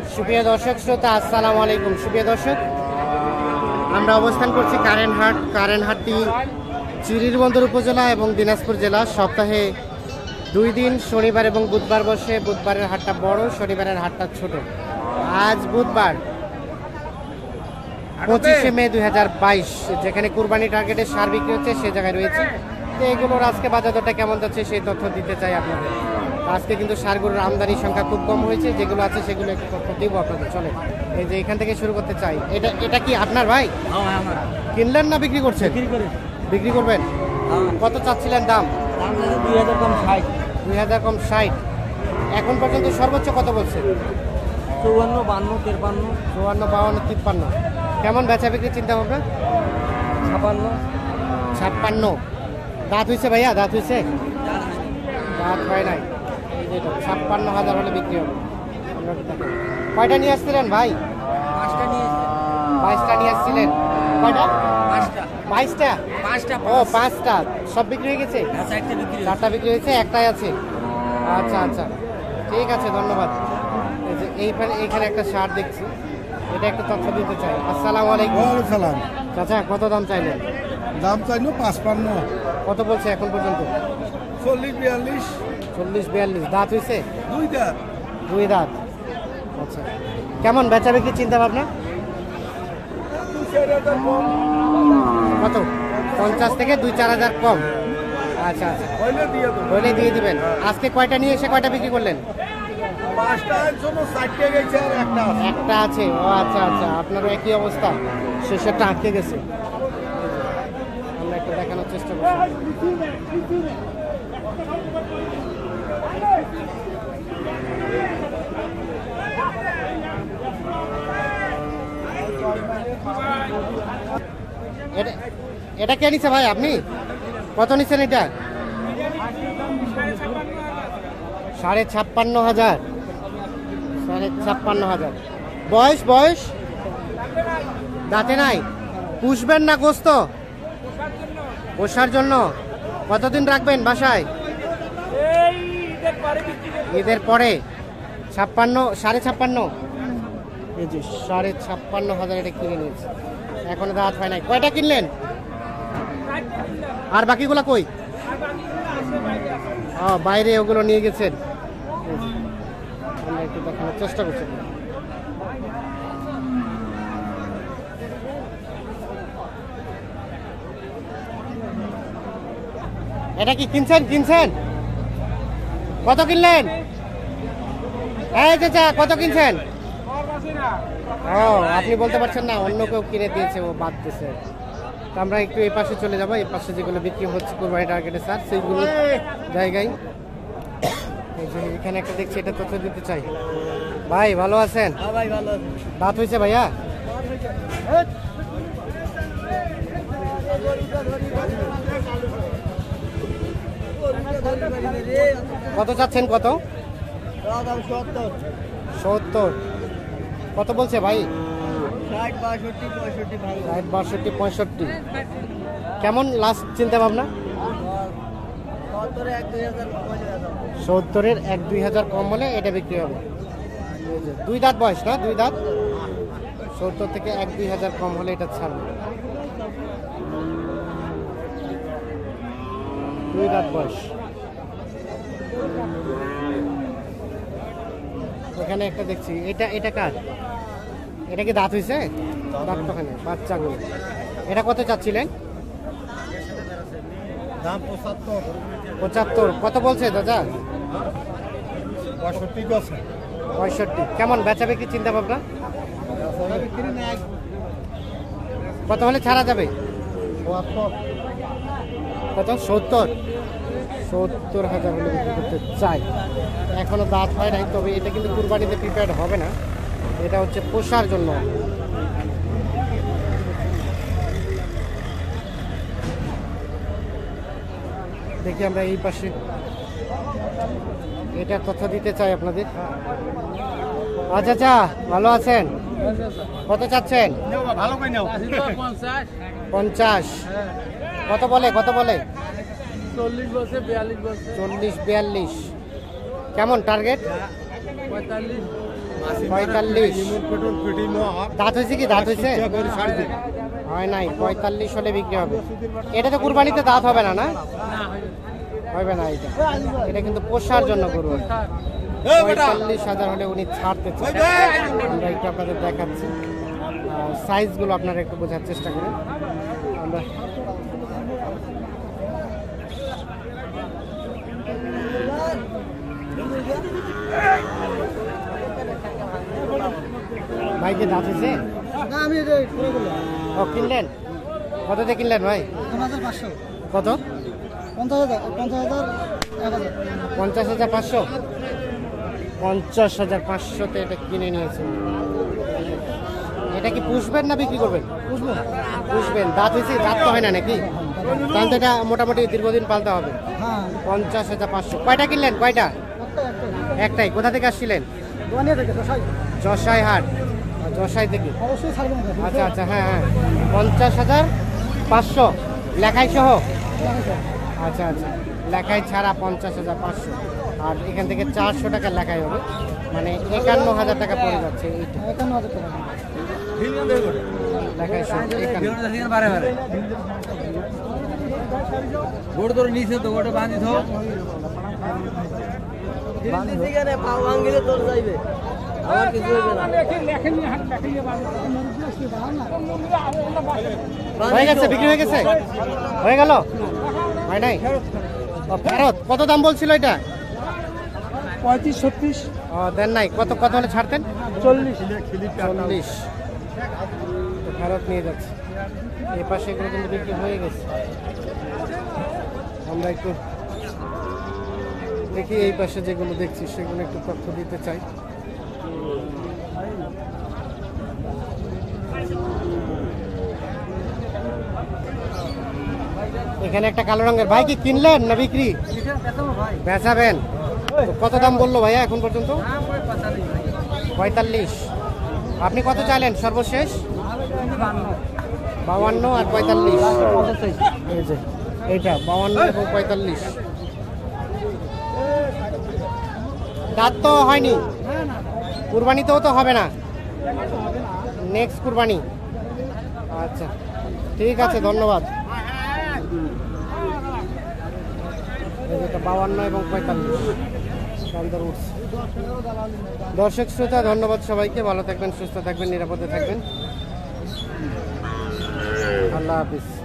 সুপ্রিয় দর্শক শ্রোতা, আসসালামু আলাইকুম। সুপ্রিয় দর্শক, আমরা অবস্থান করছি কারেন্টহাটটি চিরিরবন্দর উপজেলা এবং দিনাজপুর জেলা। সপ্তাহে 2 দিন শনিবার এবং বুধবার বসে। বুধবারের হাটটা বড়, শনিবারের হাটটা ছোট। আজ বুধবার 25শে মে 2022, যেখানে কুরবানি টার্গেটে সার বিক্রি হচ্ছে সে জায়গায় রয়েছে। তো এগুলোর আজকে বাজার দরটা কেমন যাচ্ছে সেই তথ্য দিতে চাই আপনাদের। আজকে কিন্তু সারগুলোর আমদানির সংখ্যা খুব কম হয়েছে, যেগুলো আছে সেগুলো একটু তথ্য দিব আপনাদের। চলে, এই যে এখান থেকে শুরু করতে চাই। এটা কি আপনার ভাই? কিনলেন না বিক্রি করছেন? বিক্রি করবেন। কত চাচ্ছিলেন দাম? 2000 কম 60। 2000 কম 60। এখন পর্যন্ত সর্বোচ্চ কত বলছে? 54, 52, 53, 54, 52, 53। কেমন বেচা বিক্রি চিন্তা ভাবনা? 56। 56। দাঁত হয়েছে ভাইয়া? দাঁত হয়েছে? দাঁত হয় নাই। 56,000 হলে বিক্রি হবে। কয়টা নিয়ে আসছিলেন ভাই? 5টা নিয়ে 22টা নিয়ে আসছিলেন। কয়টা? 5টা। 22টা? 5টা। ও 5টা। সব বিক্রি হয়ে গেছে? 4টা বিক্রি। 4টা বিক্রি হয়েছে, একটাই আছে। আচ্ছা আচ্ছা, ঠিক আছে, ধন্যবাদ। এই যে এইখানে একটা শার্ট দেখছি, এটা একটা তথ্য দিতে চাই। আসসালামু আলাইকুম। সালাম। চাচা, কত দাম চাইলেন? দাম চাইলো 55। কত বলছে এখন পর্যন্ত? 40, 42। 40, 42। দাঁত হয়েছে? 2 দাঁত। 2 দাঁত। আচ্ছা, কেমন বেচা বিক্রি চিন্তা ভাবনা? 2-4,000 কম। কত? 50 থেকে 2-4,000 কম। আচ্ছা আচ্ছা, হইলে দিয়ে দেবো। বলে দিয়ে দিবেন। আজকে কয়টা নিয়ে এসে কয়টা বিক্রি করলেন? 5টা জন্য 60 গেছে আর একটা আছে। একটা আছে। ও আচ্ছা আচ্ছা, আপনারও একই অবস্থা, শেষেরটা আটকে গেছে। আমরা একটু দেখানোর চেষ্টা করছি। এটা কে নিছে ভাই? আপনি কত নিচ্ছেন এটা? 56,500। 56,500। বয়স বয়স দাঁতে নাই? পুষবেন না গোস্ত? পোষার জন্য। কতদিন রাখবেন বাসায়? ঈদের পরে। 56, 56.5। এই যে 56,500 এটা কিনে নিয়েছে। এখনো দাঁত হয় নাই। কয়টা কিনলেন? আর বাকিগুলা কই? বাইরে ওগুলো নিয়ে গেছেন। আমরা একটু দেখানোর চেষ্টা করছি। এটা কি কিনছেন? কত কিনলেন? এই চাচা, কত কিনছেন? আপনি বলতে পারছেন না, অন্য কেউ কিনে দিয়েছে, ও বাদ দিয়েছে। তো আমরা একটু এই পাশে চলে যাবো। এই পাশে যেগুলো বিক্রি হচ্ছে কুরবানি টার্গেটে স্যার, সেইগুলো জায়গায়। এই যে এখানে একটা দেখছি, এটা তথ্য দিতে চাই। ভাই ভালো আছেন? হ্যাঁ ভাই, ভালো আছে। দাঁত হয়েছে ভাইয়া? কত চাচ্ছেন? কত? 70। কত বলছে ভাই? 60, 62, 65 ভালো। 60, 62, 65। কেমন লাস্ট চিন্তা ভাবনা? 70-এর 1-2 হাজার কম হলে এটা বিক্রি হবে। 2 দাঁত বয়স না? 2 দাঁত। 70 থেকে 1-2 হাজার কম হলে এটা ছাড়বে। 2 দাঁত বয়স। এখানে একটা দেখছি, এটা কার? এটা কি দাঁত হয়েছে? দাঁত তো হয় না, বাচ্চাগুলো। এটা কত চাচ্ছিলেন? দাম 75। 75। কত বলছে দাদা? 65 গেছে। 65। কেমন বেচা বিক্রি চিন্তা ভাবনা? বিক্রি নাই। কত হলে ছাড়া যাবে? 72। কত? 70,000 হলে বিক্রি করতে চাই। এখনো দাঁত হয় নাই, তবে এটা কিন্তু কুরবানিতে প্রিপেয়ার্ড হবে না, এটা হচ্ছে পোষার জন্য। দেখি আমরা এই পাশে এটা তথ্য দিতে চাই আপনাদের। আচ্ছা আচ্ছা, ভালো আছেন? কত চাচ্ছেন? ভালো কই নাও। 50। কত বলে? 40 বলছে, 42 বলছে। 40, 42। কেমন টার্গেট? 45। 45 পেট্রোল ফিটিং দাঁত হয়েছে কি দাঁত হয়েছে ছাড় দিন হয় নাই 45 হলে বিক্রি হবে এটা তো কুরবানিতে দাঁত হবে না না হবে না এটা এটা কিন্তু পোষার জন্য গরু 45,000 হলে উনি ছাড়তে চান আমরা একটু আপনাদের দেখাচ্ছি সাইজগুলো আপনারা একটু বোঝার চেষ্টা করেন আমরা ভাইকে দাঁত হয়েছে না আমি পুরো বললাম ও কিনলেন কততে কিনলেন ভাই 5,500 কত 50,000 50,500 50,500তে এটা কিনে নিয়েছেন এটা কি পুষবেন না বিক্রি করবেন বুঝবো পুষবেন দাঁত হয়েছে দাঁত তো হয় না নাকি তাহলে তো এটা মোটামুটি দীর্ঘদিন পালতে হবে হ্যাঁ 50,500 কয়টা কিনলেন কয়টা একটাই কোথা থেকে আসছিলেন দোয়ানিয়া থেকে দশাই যশাই হাট যশাই থেকে অবশ্যই ছাড়বেন আচ্ছা আচ্ছা হ্যাঁ হ্যাঁ 50,500 লেখাই সহ আচ্ছা আচ্ছা লেখাই ছাড়া 50,500 আর এখান থেকে 400 টাকা লেখাই হবে মানে 51,000 টাকা পড়ে যাচ্ছে এইটা 51,000 টাকা লেখাই সহ 51,000 বারে বারে গোড় তোর নিচে তো গোটা বাঁধি থো পাও ভাঙিলে তোর যাইবে আমার কিছু হইবে না হয়ে গেছে বিক্রি হয়ে গেছে হয়ে গেল হয় নাই ও, ফেরত কত দাম বলছিল এটা 35-36 ও দেন নাই কত কত হলে ছাড়তেন 40 40 তো ফেরত নিয়ে যাচ্ছে এই পাশে এগুলো কিন্তু বিক্রি হয়ে গেছে আমরা একটু দেখি এই পাশে যেগুলো দেখছি সেগুলো একটু তথ্য দিতে চাই এখানে একটা কালো রঙের ভাই কি কিনলেন না বিক্রি বেচাবেন তো কত দাম বললো ভাইয়া এখন পর্যন্ত 45 আপনি কত চাইলেন সর্বশেষ 52 আর 45 এই যে এইটা 52 এবং 45 দাঁত তো হয়নি কুরবানিতেও তো হবে না নেক্সট কুরবানি আচ্ছা ঠিক আছে ধন্যবাদ এই যেটা 52 এবং 45 সুন্দর উঠছে দর্শক শ্রোতা ধন্যবাদ সবাইকে ভালো থাকবেন সুস্থ থাকবেন নিরাপদে থাকবেন আল্লাহ হাফিজ